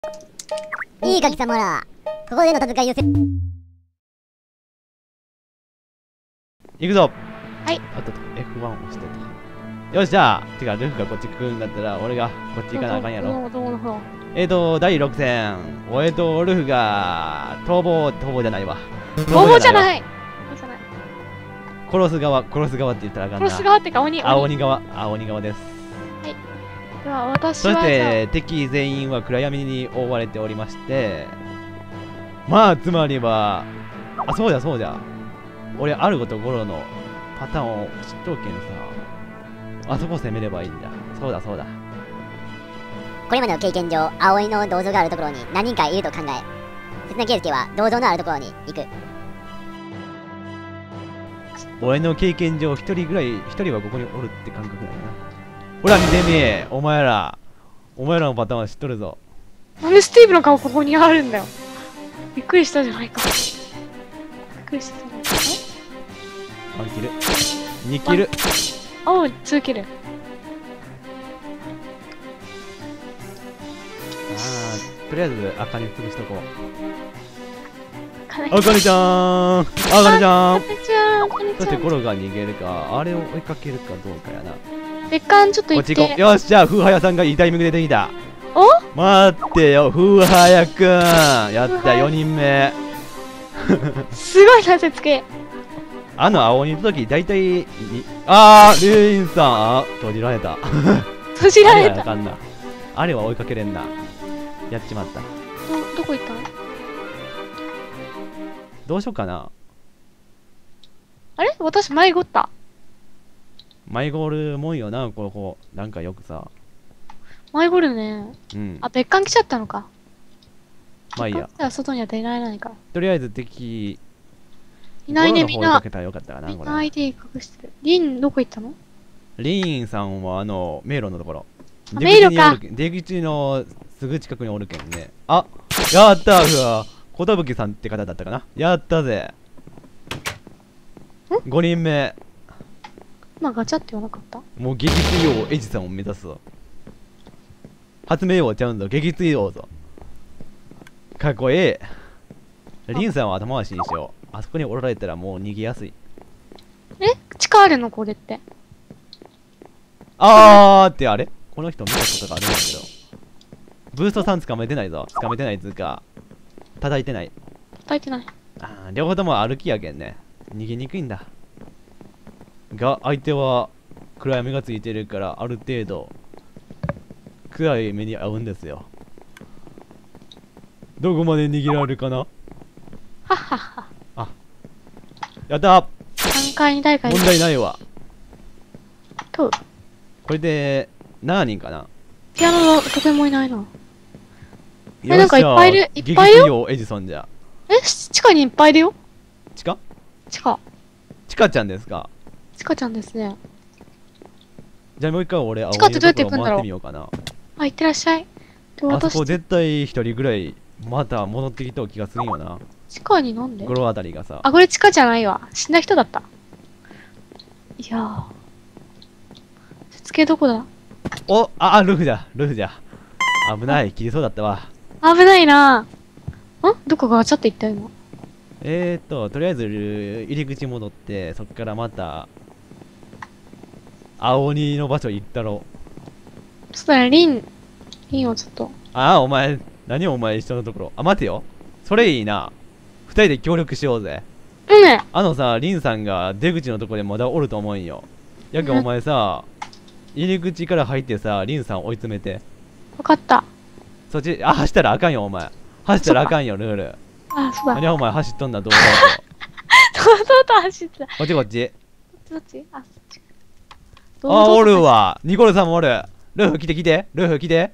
いいか貴様ら、ここでの戦いを行くぞ。 はい。 あと F1 を押してて。よし、じゃあ、てか、ルフがこっち来るんだったら、俺がこっち行かなあかんやろ。第6戦、俺とルフが、逃亡じゃないわ。 逃亡じゃない。 殺す側って言ったらあかんな。 殺す側ってか、鬼側です。 はい。では、私そは。 して敵全員は暗闇に覆われておりまして、まあつまりは、あ、そうだ俺あるごとゴロのパターンを知っとうけんさ、あそこ攻めればいいんだ。そうだこれまでの経験上、葵の銅像があるところに何人かいると考え、刹那圭介は銅像のあるところに行く。 俺の経験上一人はここにおるって感覚だよな。ほら見てみ、お前らのパターンは知っとるぞ。 なんでスティーブの顔ここにあるんだよ。びっくりしたじゃないか。びっくりしたじゃないか。 1キル2キルおう、2キル。 とりあえず赤に潰しとこう。 かなあかねちゃんあかねちゃんこんにちは。 そしてゴロが逃げるか、あれを追いかけるかどうかやな。 別館ちょっと行っこっち行こう。 て。 よし、じゃあ風早さんがいいタイミングで出てきた。 お待ってよ、風早くんやった、4人目。 すごいな、せつけ。 あの青鬼の時大体に、あーレインさん、あ閉じられた。 閉じられた。 あかんな。あれは追いかけれんな。やっちまった。 どこ行ったの？ どうしようかな。 あれ私迷子った。 迷子るもんよな、ここ。なんかよくさ。 迷子るね。 うん。 あ、別館来ちゃったのか。 まあいいや。 じゃあ外には出られないから。 とりあえず敵、 いないね、みんな。 ゴロの方追いかけたらよかったかな、これ。 ID 隠してる。リン、どこ行ったの？ リーンさんは迷路のところ。 迷路か。 出口のすぐ近くにおるけんね。あ、やったー、うわ。寿さんって方だったかな。やったぜ。5人目。 今ガチャって言わなかった？ もう撃墜王エジさんを目指すぞ。発明王ちゃうんぞ、撃墜王ぞ。かっこいい。リンさんは頭回しにしよう。あそこにおられたらもう逃げやすい。 え？地下あるのこれって。 ってあれこの人見たことがあるんだけど。ブーストさん捕まえてないぞ。捕まえてないつうか。叩いてない。 叩いてない。 両方とも歩きやけんね。逃げにくいんだ。が、相手は暗闇がついてるから、ある程度、暗い目に遭うんですよ。どこまで逃げられるかな。 はっはっは。 あ、やったー。 3階に誰かいる。 問題ないわ。 と、 これで、何人かな。 ピアノのとてもいないな。 よなんかいっぱいいる。いっぱいいるよ。 エジソンじゃ。 地下にいっぱいいるよ。 地下ちゃんですか。 ちかちゃんですね。 じゃあもう一回俺、 地下ってどうやって行くんだろう。 回ってみようかな。 あ、行ってらっしゃい。 あそこ絶対一人ぐらい、また戻ってきた気がするんよな。 地下になんで？ ゴロあたりがさ。 あ、これ地下じゃないわ。死んだ人だった。いやー。しつけどこだ？ ルフじゃ。危ない、切りそうだったわ。 危ないなぁ。どこがガチャって行った今。 とりあえず入り口戻って、そっからまた、青鬼の場所行ったろ。 そうだね、リンをちょっと。 お前、何お前一緒のところ。待てよ。それいいな。二人で協力しようぜ。リンさんが出口のところでまだおると思うんよ。やけんお前さ、入り口から入ってさ、リンさん追い詰めて。 わかった。 そっち、走ったらあかんよ、お前。走ったらあかんよ、ルール。 そうだ。 何お前走っとんだ、堂々 と。堂々と走ってた。 こっち。 どっち？そっち。 おるわ。ニコルさんもおる。ルーフ来て。レ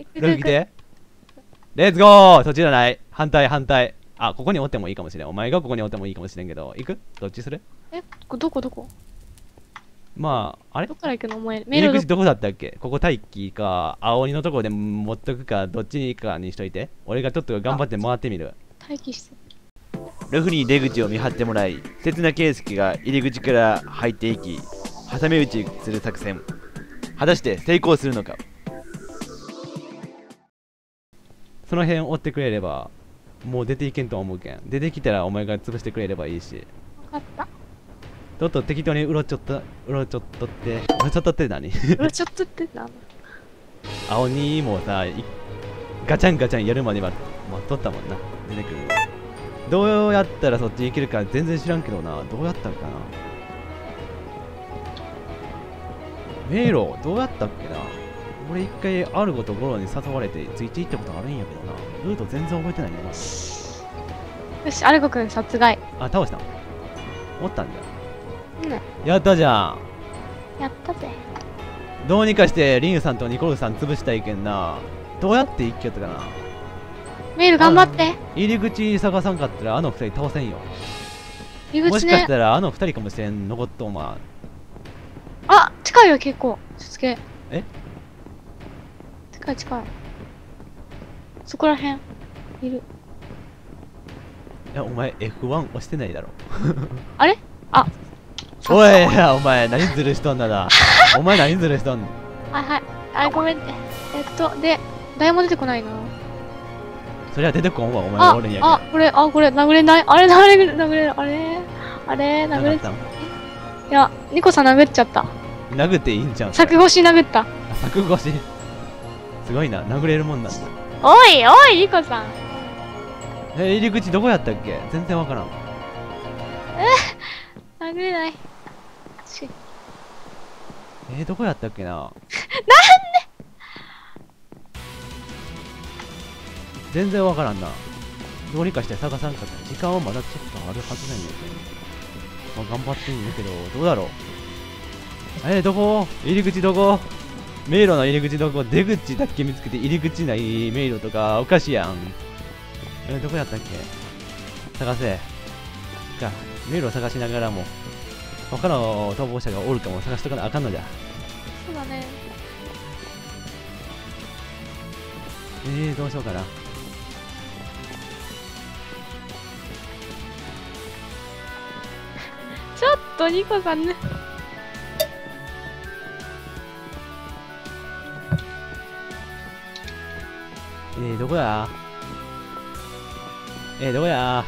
ッツゴー。そっちじゃない。反対。ここにおってもいいかもしれん。お前がここにおってもいいかもしれんけど。行く？どっちする？ どこ？ あれ？ どっから行くの？お前、 入り口どこだったっけ？ここ待機か、青鬼のところで持っとくか、どっちに行くかにしといて。俺がちょっと頑張って回ってみる。 待機して。 ルフに出口を見張ってもらい、刹那圭介が入り口から入っていき、挟み撃ちする作戦。果たして成功するのか。 その辺追ってくれればもう出ていけんと思うけん。出てきたらお前が潰してくれればいいし。 分かった。 ちょっと適当にうろちょっとってうろちょっとって何うろちょっとってな。 青にもさガチャンガチャンやるまでは待っとったもんな。出てくるのどうやったらそっち行けるか全然知らんけどな。どうやったっけな。迷路どうやったっけな。俺一回アルゴとゴロに誘われてついて行ったことあるんやけどな。ルート全然覚えてないねんな。 よし、アルゴくん殺害。 あ、倒したんおったんじうん。 ゃ。やったじゃん。 やったぜ。 どうにかしてリンさんとニコルさん潰したいけんな。どうやって行きよったかな。 メール頑張って。 入り口探さんかったらあの二人倒せんよ。 入り口ね。 もしかしたらあの二人かもしれん。残っとまあ、近いよ結構。しつけ。 え？ 近い近い。そこらへんいる。 いやお前 F1 押してないだろ。 あれ？あ。 おいやお前何ずるしとんだな。お前何ずるしとんの。 はいはい。あ、ごめんね。で、ダイヤモンド出てこないな。 そりゃ出てこんわお前がおるんやけど。 これ殴れない。あれ殴れる、殴れる。あれ殴れる。いや、ニコさん殴っちゃった。 殴っていいんじゃん。 柵越し殴った。 柵越し。すごいな、殴れるもんなんだ。 おいおい、ニコさん。 入り口どこやったっけ？全然わからん。 殴れない。 どこやったっけな。 なんで？ 全然わからんな。どうにかして探さんかった。時間はまだちょっとあるはずなんやけど。まあ、頑張ってんやけど、どうだろう。どこ？入り口どこ？迷路の入り口どこ？出口だけ見つけて入り口ない迷路とかおかしいやん。どこやったっけ？探せ。か、迷路を探しながらも、他の逃亡者がおるかも探しとかなあかんのじゃ。 そうだね。 どうしようかな。 ちょっとニコさんね。 どこや？どこや？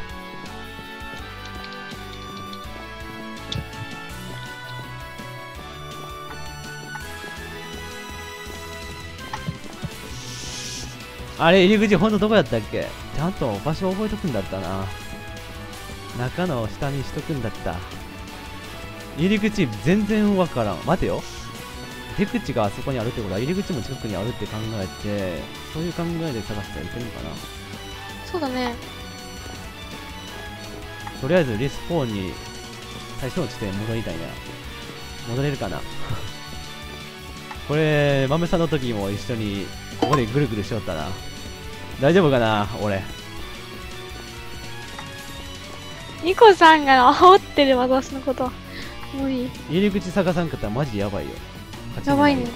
あれ、入り口ほんとどこやったっけ？ちゃんと場所覚えとくんだったな。中の下にしとくんだった。入り口全然わからん。待てよ。出口があそこにあるってことは入り口も近くにあるって考えて、そういう考えで探してはいけるのかな。 そうだね。 とりあえずリスポーンに最初の地点戻りたいな。戻れるかな。これ豆さんの時も一緒にここでぐるぐるしよったな。大丈夫かな俺。 ニコさんが煽ってる私のこと。もういい。 入り口探さんかったらマジやばいよ。 やばいね。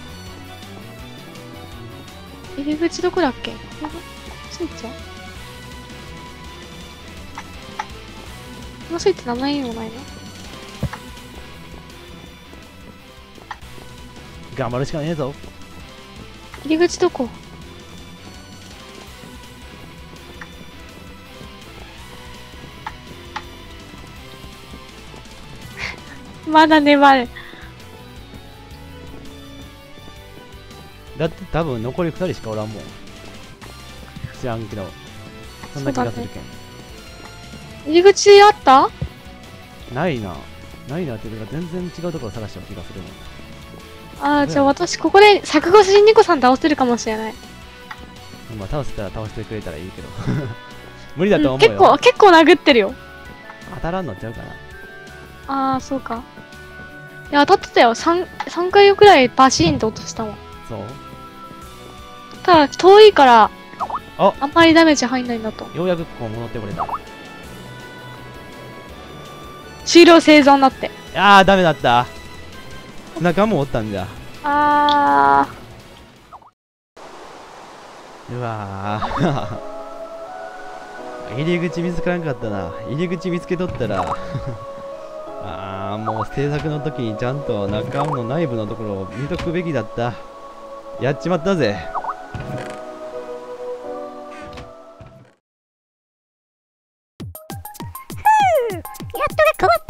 入り口どこだっけ？スイッチ？このスイッチ名前にもないの？ 頑張るしかねえぞ。 入り口どこ？まだ粘る。 だって多分残り2人しかおらんもん。知らんけど。そんな気がするけん。 入り口あった？ ないな。ないなっていうか全然違うところ探した気がするもん。 じゃあ私ここで柵越しにニコさん倒せるかもしれない。 まあ倒せたら倒してくれたらいいけど。無理だと思うよ。 結構殴ってるよ。 当たらんのちゃうかな。 そうか。いや、当たってたよ。3回くらいバシーンと落としたもん。 そう。 ただ、遠いから、 あんまりダメージ入んないんだと。 ようやくここ戻ってこれた。 終了生存だって。 ダメだった。仲もおったんじゃ。うわ入り口見つからんかったな。入り口見つけとったらもう制作の時にちゃんと中の内部のところを見とくべきだった。やっちまったぜ。 変わっ